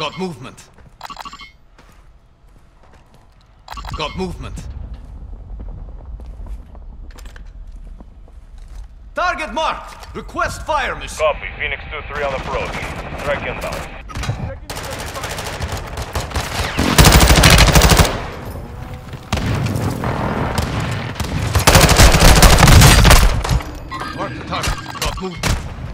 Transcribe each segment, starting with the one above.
Got movement. Got movement. Target marked! Request fire mission. Copy. Phoenix 2-3 on approach. Strike inbound. Mark the target. Got movement.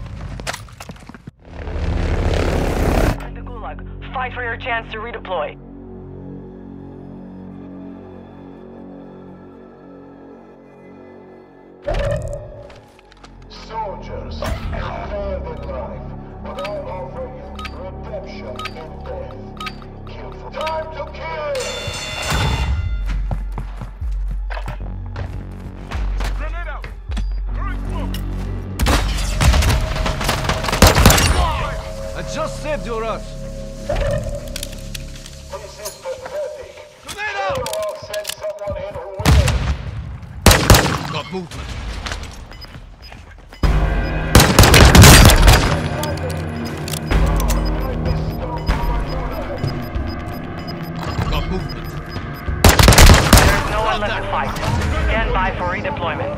The Gulag. Fight for your chance to redeploy. Soldiers, fair than life, but I'll offer you redemption in death. Kill for time to kill! Grenade out! Throwing smoke! I just saved your ass. This is pathetic. Grenade out! I'll send someone in who will. Got movement. Got movement. There's no one left to fight. Stand by for redeployment.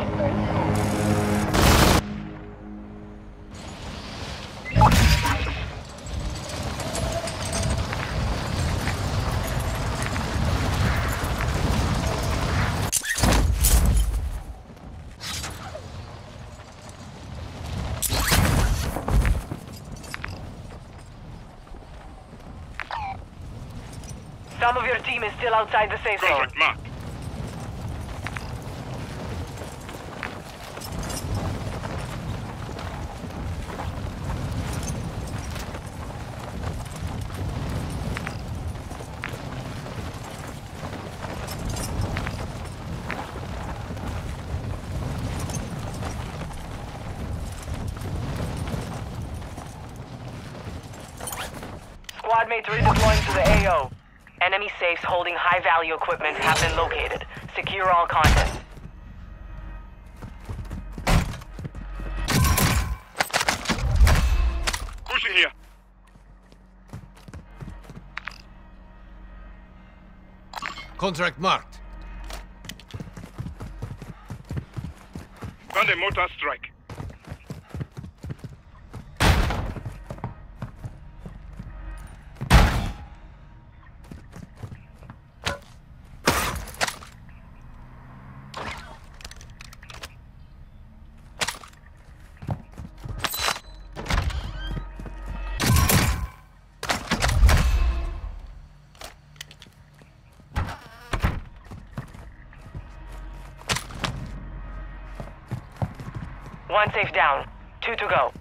Some of your team is still outside the safe zone. Contact marked. Squad mates redeploying to the AO. Enemy safes holding high-value equipment have been located. Secure all content. Pushing here. Contract marked. Found a mortar strike. One safe down. 2 to go.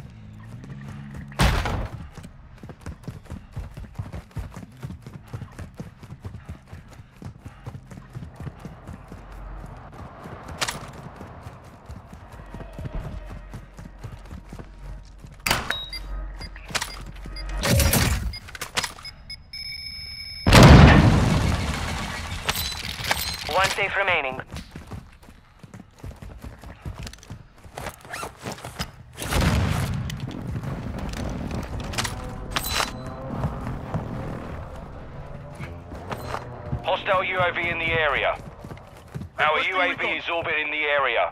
One safe remaining. Hostile UAV in the area. Our UAV is orbiting the area.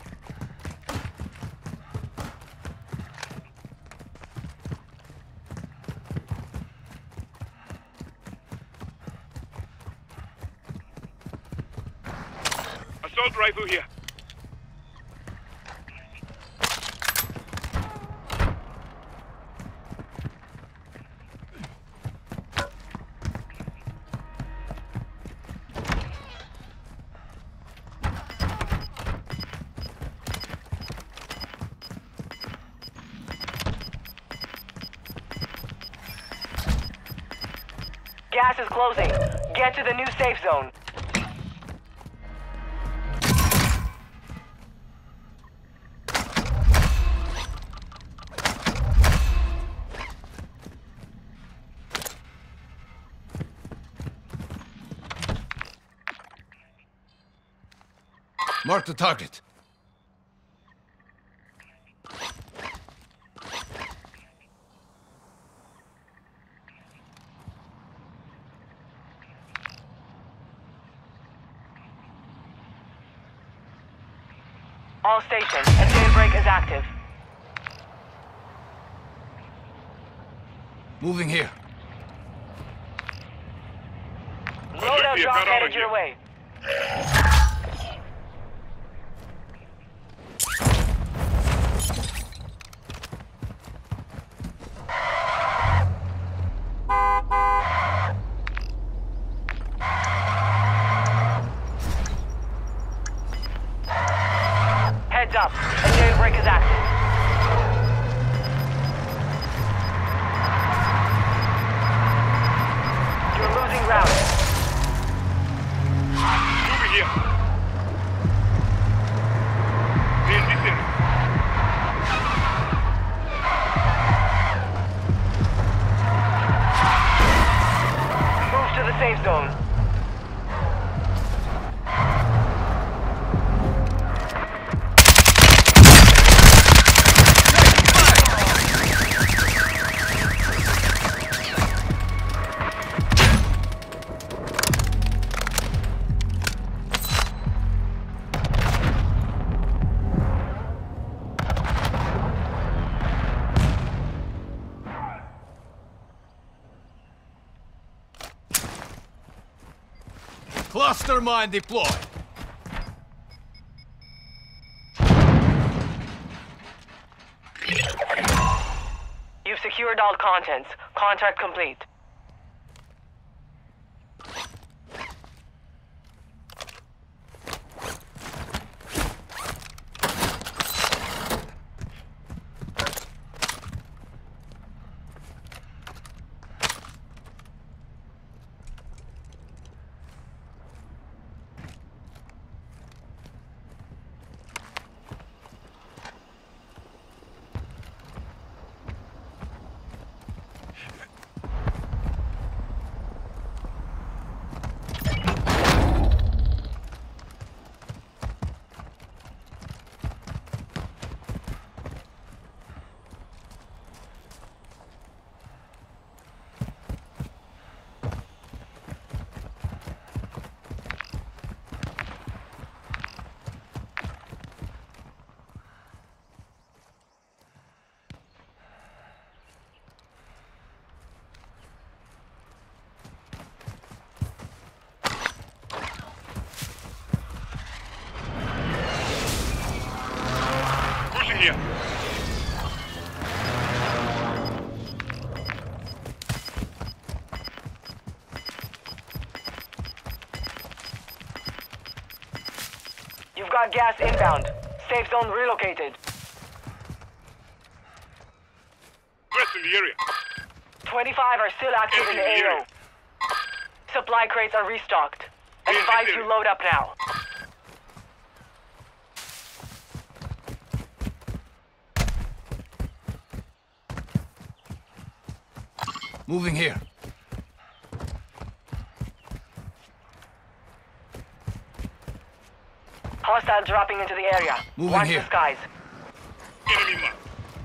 Assault rifle here. Gas is closing. Get to the new safe zone. Mark the target. All stations, a jailbreak is active. Moving here. Loadout drop headed your way. Heads up, a jailbreak is active. You're losing ground. Over here. There's this area. Move to the safe zone. Cluster mine deployed. You've secured all contents. Contract complete. Pushing here. You've got gas inbound. Safe zone relocated. West in the area. 25 are still active in the AO. Supply crates are restocked. Advise you load up now. Moving here. Hostile dropping into the area. Moving Watch here. the skies. Enemy mark.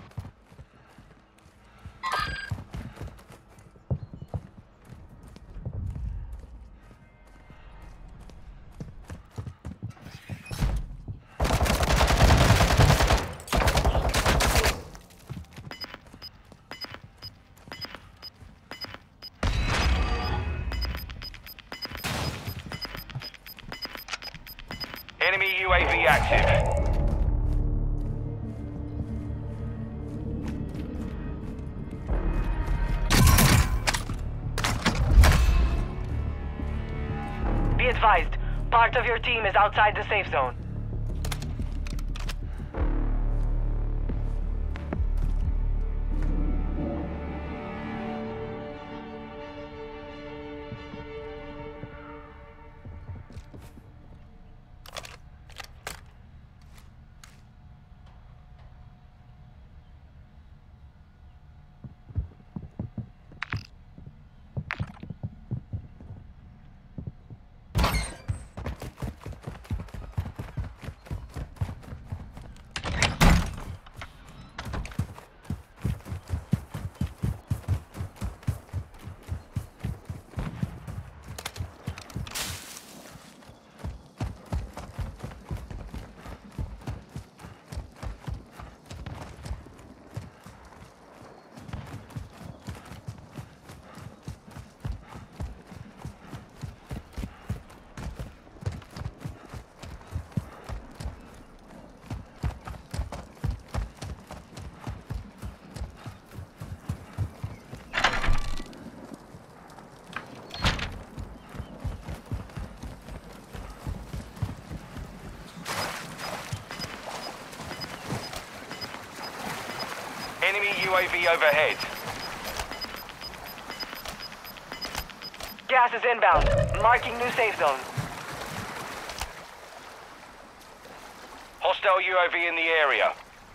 Enemy UAV active. Be advised, part of your team is outside the safe zone. Enemy UAV overhead. Gas is inbound. Marking new safe zone. Hostile UAV in the area.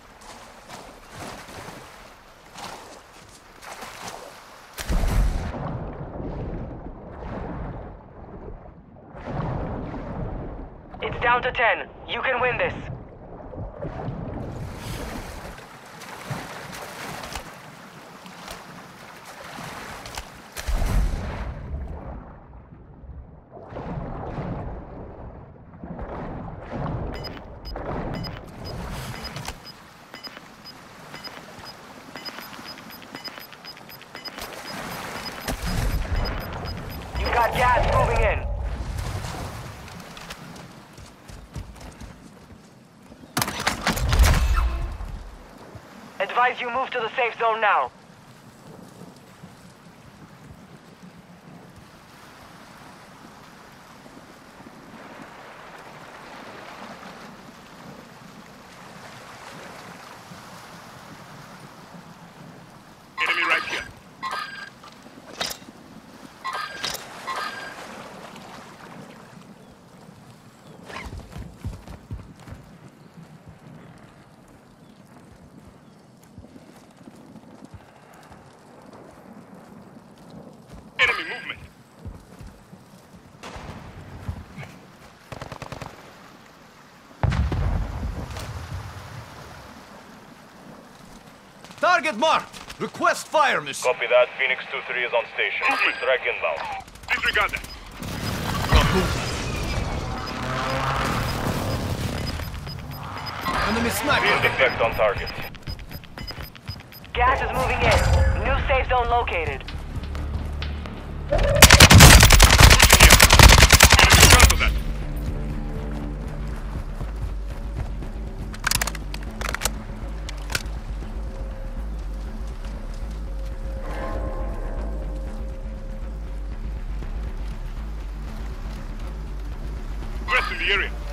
It's down to 10. You can win this. You've got gas moving in. Advise you move to the safe zone now. Enemy right here. Enemy movement. Target marked. Request fire mission. Copy that. Phoenix 2-3 is on station. Strike inbound. Disregard that. Enemy sniper. Effect on target. Gas is moving in. New safe zone located. Pushing here. Enemy front of that. Rest in the area.